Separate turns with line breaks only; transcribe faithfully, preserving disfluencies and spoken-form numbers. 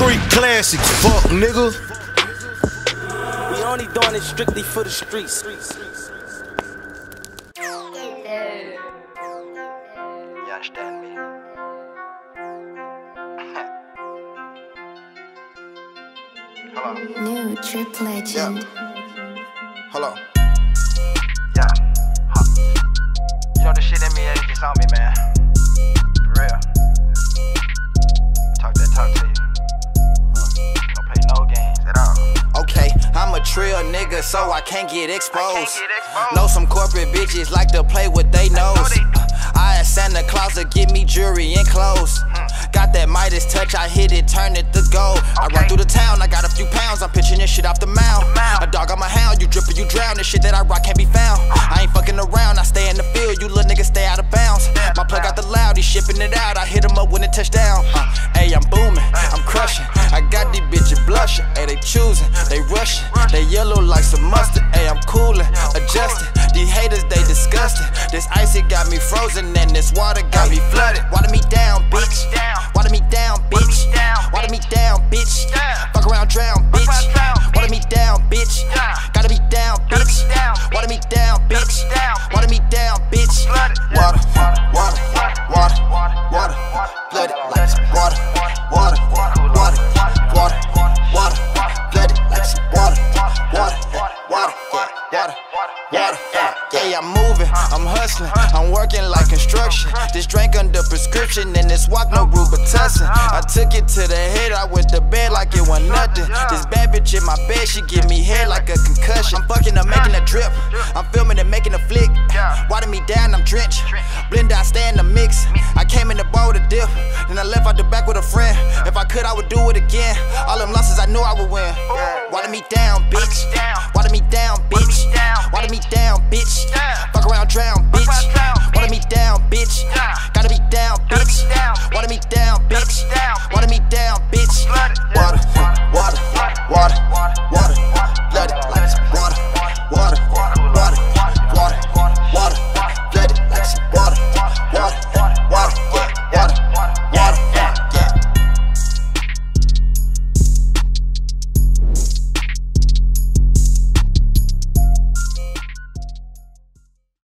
Street classics, fuck nigga.
We only doing it strictly for the streets.
You understand me? Hello.
New Drip Legend.
Yeah. Hello. Yeah. Huh. You know the shit in me, it just on me, man. For real. Talk that talk to you. Huh. Don't play no games at all. Okay, I'm a trill nigga, so I can't get exposed. I can't get exposed. Know some corporate bitches like to play with they nose. I asked Santa Claus to give me jewelry and clothes. Hmm. Got that Midas touch, I hit it, turn it to gold. Okay. I run through the town, I got a few pounds, I'm pitching this shit off the mound. A dog on my hound, you drippin', you drown. This shit that I rock can't be found. I ain't fucking around, I stay in the field, you little niggas stay out of bounds. My plug got the loud, he's shipping it out, I hit him up when it touch down. Uh, hey, I'm booming, I'm crushing. I got these bitches blushing, hey, they choosing, they rushing. They yellow like some mustard, hey, I'm coolin', adjusting. These haters, they disgusting. This ice, it got me frozen, and this water got me flooded. Water me down, bitch. Water me down, bitch. Water me down, bitch. Fuck around, drown, bitch. Water me down, bitch. Gotta be down, bitch. Water me down, bitch. Water me down, bitch. Water, water, water, water, flooded like some water, water, water, water, water, flooded like some water, water, water, water, water. Yeah, I'm moving, I'm hustling, I'm working like construction. This drink under prescription and this walk no Robitussin. I took it to the head, I went to bed like it wasn't nothing. This bad bitch in my bed, she give me head like a concussion. I'm fucking her, making a drip, I'm filming and making a flick. Water me down, I'm drenched. Blend out, stay in the mix. I came in the bowl to dip, then I left out the back with a friend. If I could, I would do it again. All them losses, I knew I would win. Water me down, bitch. Water me down, bitch. Water me down, bitch.